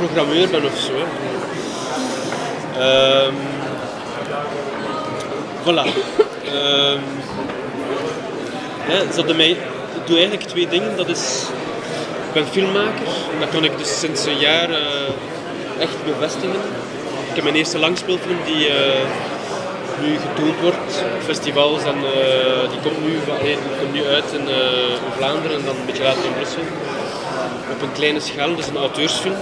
programmeur ben of zo. Voilà. Ik doe eigenlijk 2 dingen. Dat is, ik ben filmmaker. Dat kan ik dus sinds een jaar echt bevestigen. Ik heb mijn eerste langspeelfilm die nu getoond wordt op festivals en die komt nu uit in Vlaanderen en dan een beetje later in Brussel. Op een kleine schaal, dat is een auteursfilm.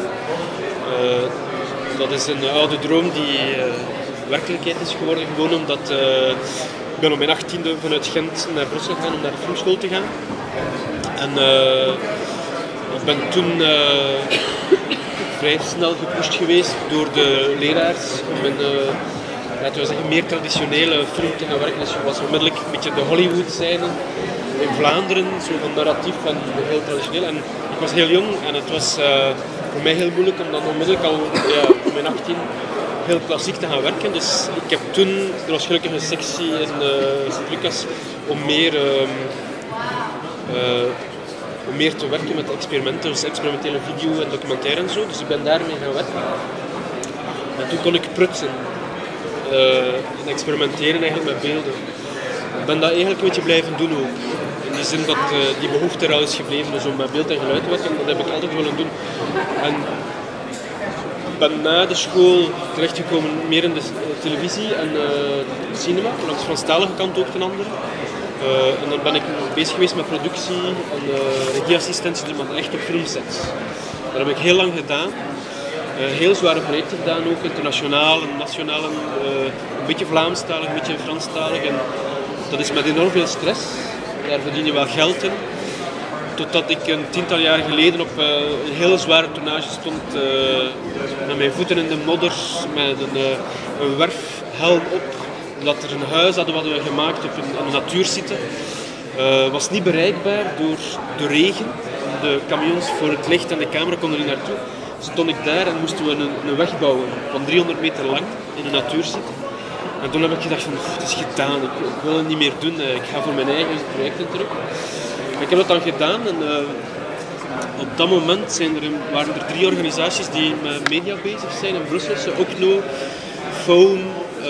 Dat is een oude droom die werkelijkheid is geworden, gewoon omdat ik ben op mijn 18e vanuit Gent naar Brussel gegaan om naar de filmschool te gaan. En ik ben toen vrij snel gepusht geweest door de leraars om een meer traditionele film te gaan werken. Dus je was onmiddellijk een beetje de Hollywood-scène in Vlaanderen, zo van narratief en heel traditioneel. En ik was heel jong en het was voor mij heel moeilijk om dan onmiddellijk al op mijn 18 heel klassiek te gaan werken. Dus ik heb toen, er was gelukkig een sectie in Sint-Lucas om meer te werken met experimenten, dus experimentele video en documentaire en zo. Dus ik ben daarmee gaan werken. En toen kon ik prutsen en experimenteren eigenlijk met beelden. Ik ben dat eigenlijk een beetje blijven doen ook. In die zin dat die behoefte er al is gebleven, dus om met beeld en geluid te werken, dat heb ik altijd willen doen. En ik ben na de school terechtgekomen meer in de televisie en cinema, langs de Franstalige kant ook ten andere. En dan ben ik bezig geweest met productie en regieassistentie, dus maar echt op filmsets. Dat heb ik heel lang gedaan. Heel zware projecten gedaan, ook internationaal en nationaal. Een beetje Vlaamstalig, een beetje Franstalig. En dat is met enorm veel stress. Daar verdien je wel geld in. Totdat ik een 10-tal jaar geleden op een hele zware tournage stond. Met mijn voeten in de modder, met een werfhelm op. Dat er een huis hadden we gemaakt op een natuursite. Was niet bereikbaar door de regen. De camions voor het licht en de camera konden er niet naartoe. Stond ik daar en moesten we een weg bouwen van 300 meter lang in een natuursite. En toen heb ik gedacht van, het is gedaan, ik wil het niet meer doen, ik ga voor mijn eigen projecten terug. Maar ik heb dat dan gedaan en op dat moment waren er 3 organisaties die met media bezig zijn in Brussel. Okno, Phone,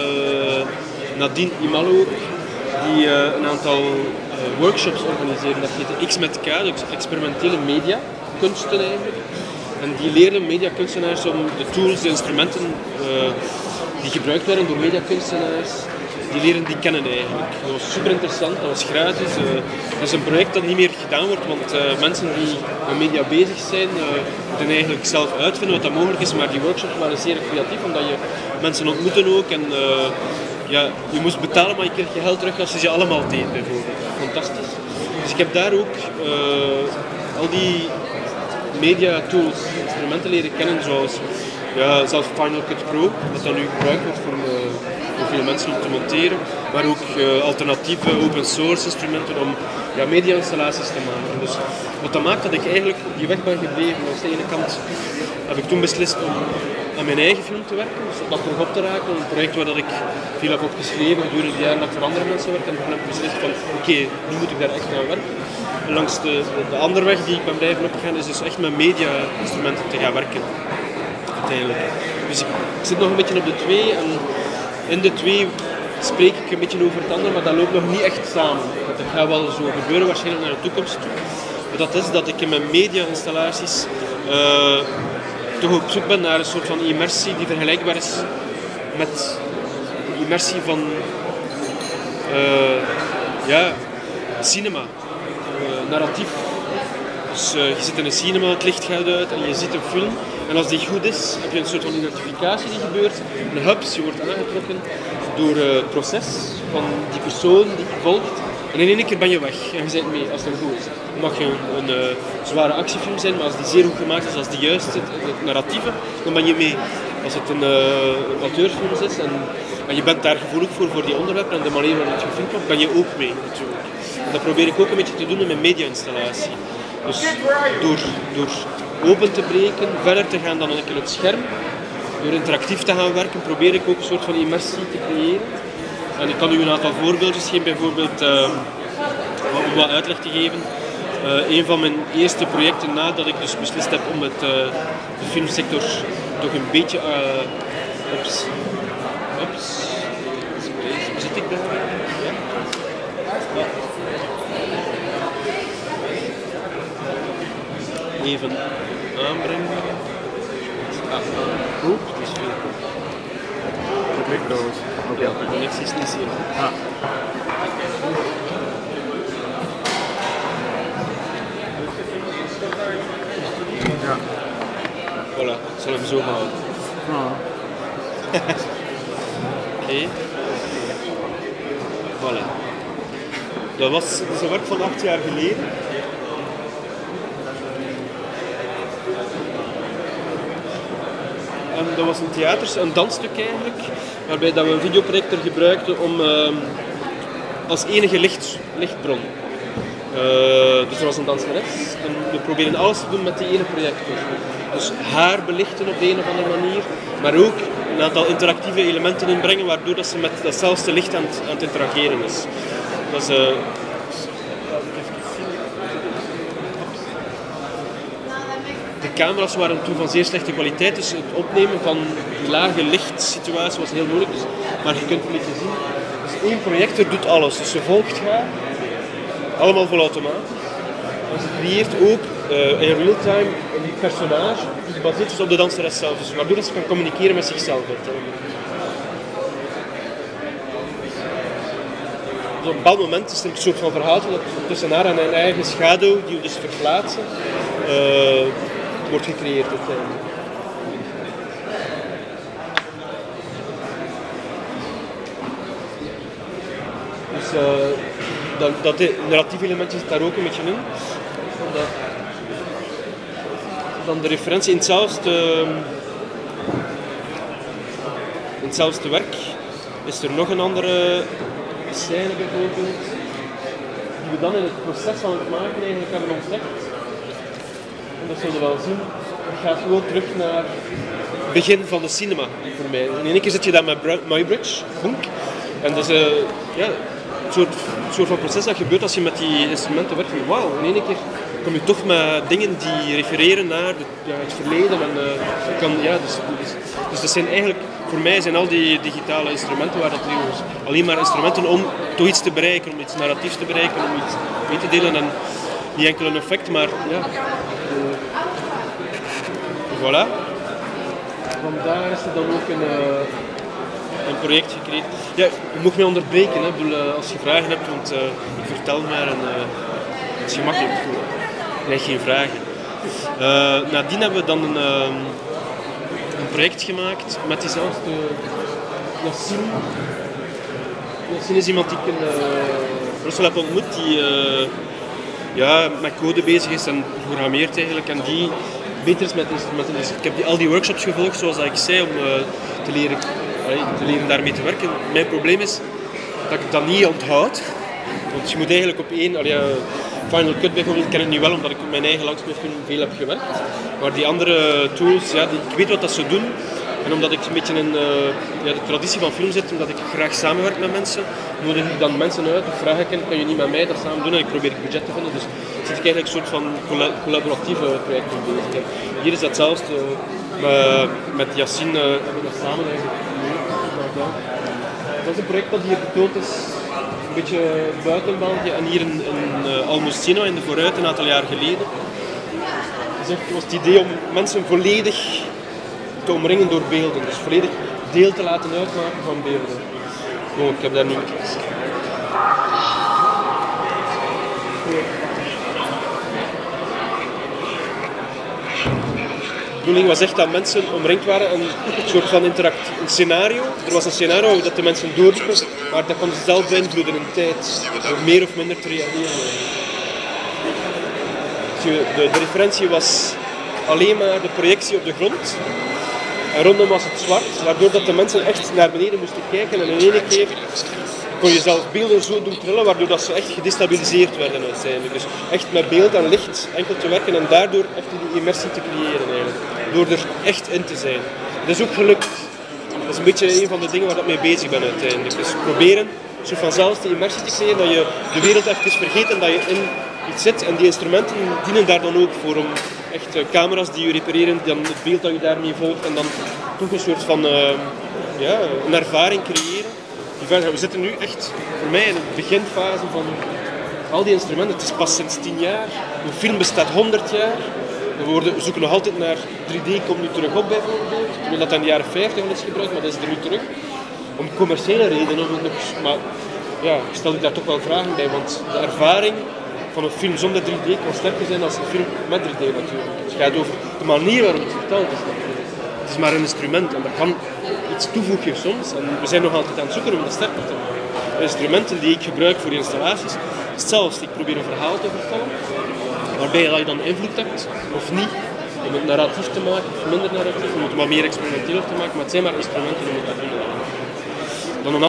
Nadine Imalo, die een aantal workshops organiseren. Dat heette X met K, dus experimentele media, kunsten eigenlijk. En die leerden mediakunstenaars om de tools, de instrumenten die gebruikt werden door mediakunstenaars, die leren die kennen eigenlijk. Dat was super interessant, dat was gratis. Dat is een project dat niet meer gedaan wordt, want mensen die met media bezig zijn, moeten eigenlijk zelf uitvinden wat dat mogelijk is. Maar die workshops waren zeer creatief, omdat je mensen ontmoeten ook. En je moest betalen, maar je kreeg je geld terug als je ze allemaal deed, bijvoorbeeld. Fantastisch. Dus ik heb daar ook al die media tools, instrumenten leren kennen, zoals zelfs Final Cut Pro, dat dan nu gebruikt wordt voor veel mensen om te monteren, maar ook alternatieve open source instrumenten om media-installaties te maken. Dus wat dat maakt dat ik eigenlijk op die weg ben gebleven. Aan de ene kant heb ik toen beslist om aan mijn eigen film te werken, dus dat terug op te raken. Een project waar dat ik veel heb opgeschreven gedurende de jaren dat ik voor andere mensen werk. En toen heb ik beslist van oké, nu moet ik daar echt aan werken. En langs de andere weg die ik ben blijven opgaan is dus echt met media-instrumenten te gaan werken. Uiteindelijk. Dus ik zit nog een beetje op de 2 en in de 2 spreek ik een beetje over het andere, maar dat loopt nog niet echt samen. Dat gaat wel zo gebeuren waarschijnlijk naar de toekomst toe. Maar dat is dat ik in mijn media-installaties toch op zoek ben naar een soort van immersie die vergelijkbaar is met de immersie van cinema, narratief. Dus je zit in een cinema, het licht gaat uit en je ziet een film. En als die goed is, heb je een soort van identificatie die gebeurt. Een hubs, je wordt aangetrokken door het proces van die persoon die je volgt. En in één keer ben je weg en je bent mee als het goed is. Het mag een zware actiefilm zijn, maar als die zeer goed gemaakt is, als die juist zit in het narratieve, dan ben je mee. Als het een auteursfilm is en je bent daar gevoelig voor die onderwerpen en de manier waarop het gefilmd wordt, ben je ook mee natuurlijk. En dat probeer ik ook een beetje te doen in mijn media-installatie. Dus door open te breken, verder te gaan dan enkel het scherm, door interactief te gaan werken, probeer ik ook een soort van immersie te creëren. En ik kan u een aantal voorbeeldjes geven, bijvoorbeeld om wat uitleg te geven. Een van mijn eerste projecten nadat ik dus beslist heb om de filmsector toch een beetje zit ik daar? Ja. Even aanbrengen. Oep, het is veel. Ja, de connectie is niet zeer goed. Ja. Voilà, ik zal hem zo houden. Oké. Voilà. Dat is een werk van 8 jaar geleden. En dat was een dansstuk eigenlijk, waarbij dat we een videoprojector gebruikten om als enige lichtbron. Dus er was een danseres en we probeerden alles te doen met die ene projector. Dus haar belichten op de een of andere manier, maar ook een aantal interactieve elementen inbrengen waardoor dat ze met datzelfde licht aan het interageren is. Dat is, de camera's waren toen van zeer slechte kwaliteit, dus het opnemen van die lage lichtsituatie was heel moeilijk. Dus, maar je kunt een beetje zien, dus één projector doet alles. Dus ze volgt haar, allemaal volautomatisch. En ze creëert ook in real time een personage die gebaseerd is op de danseres zelf, dus waardoor ze kan communiceren met zichzelf. Dus op een bepaald moment is er een soort van verhaal tussen haar en haar eigen schaduw, die we dus verplaatsen. Wordt gecreëerd uiteindelijk. Dus dat narratieve elementje zit daar ook een beetje in. Dan de referentie in hetzelfde werk is er nog een andere scène bijvoorbeeld, die we dan in het proces van het maken eigenlijk hebben ontdekt. En dat zullen we wel zien. Het gaat gewoon terug naar het begin van de cinema voor mij. In één keer zit je daar met Muybridge, Funk. En dat is een soort van proces dat gebeurt als je met die instrumenten werkt. Wauw, in één keer kom je toch met dingen die refereren naar het verleden. En, dus dat zijn eigenlijk, voor mij zijn al die digitale instrumenten, waar dat alleen maar instrumenten om toch iets te bereiken, om iets narratiefs te bereiken, om iets mee te delen. En niet enkel een effect, maar ja. Voilà. Vandaar is er dan ook een project gecreëerd. Ja, je mag mij onderbreken, hè. Ik bedoel, als je vragen hebt, want ik vertel maar en het is gemakkelijk. Ik krijg geen vragen. Nadien hebben we dan een project gemaakt met diezelfde Yassine. Yassine is iemand die ik in Brussel heb ontmoet, die met code bezig is en programmeert eigenlijk. En die beter is met instrumenten. Dus ik heb al die workshops gevolgd, zoals ik zei, om te leren daarmee te werken. Mijn probleem is dat ik dat niet onthoud. Want je moet eigenlijk op één... Final Cut bijvoorbeeld ken ik nu wel, omdat ik op mijn eigen langspeelfilm veel heb gewerkt. Maar die andere tools, ik weet wat dat ze doen. En omdat ik een beetje in de traditie van film zit, omdat ik graag samenwerk met mensen, nodig ik dan mensen uit of vraag ik hen, kan je niet met mij dat samen doen? En ik probeer het budget te vinden. Dus zit ik eigenlijk een soort van collaboratieve projecten bezig. Hier is datzelfde. Met Yassine hebben we dat samen eigenlijk gedaan. Dat is een project dat hier getoond is, een beetje buiten België en hier in Almocino in de Vooruit een aantal jaar geleden. Dus het was het idee om mensen volledig te omringen door beelden, dus volledig deel te laten uitmaken van beelden. Oh, ik heb daar niet... De bedoeling was echt dat mensen omringd waren, een soort van een scenario. Er was een scenario dat de mensen doorliepen, maar dat kon ze zelf beïnvloeden in tijd, door meer of minder te reageren. De referentie was alleen maar de projectie op de grond. En rondom was het zwart, waardoor dat de mensen echt naar beneden moesten kijken. En in één keer kon je zelf beelden zo doen trillen, waardoor dat ze echt gedestabiliseerd werden uiteindelijk. Dus echt met beeld en licht enkel te werken en daardoor echt die immersie te creëren eigenlijk. Door er echt in te zijn. Dat is ook gelukt. Dat is een beetje een van de dingen waar ik mee bezig ben uiteindelijk. Dus proberen een soort van zelfs die immersie te creëren, dat je de wereld even vergeet en dat je iets zit. En die instrumenten dienen daar dan ook voor, om echt camera's die je repareren, dan het beeld dat je daarmee volgt en dan toch een soort van een ervaring creëren. We zitten nu echt, voor mij, in de beginfase van al die instrumenten. Het is pas sinds 10 jaar. Een film bestaat 100 jaar. We zoeken nog altijd naar 3D, komt nu terug op bijvoorbeeld. Ik weet dat in de jaren 50 al is gebruikt, maar dat is er nu terug. Om commerciële redenen. Maar ja, ik stel ik daar toch wel vragen bij, want de ervaring van een film zonder 3D kan sterker zijn dan een film met 3D natuurlijk. Het gaat over de manier waarop het verteld is. Het is maar een instrument en dat kan iets toevoegen soms. En we zijn nog altijd aan het zoeken om dat sterker te maken. De instrumenten die ik gebruik voor installaties, zelfs ik probeer een verhaal te vertellen, waarbij je dan invloed hebt of niet om het narratief te maken of minder narratief, om het wat meer experimenteel te maken, maar het zijn maar instrumenten om het te doen. Dan een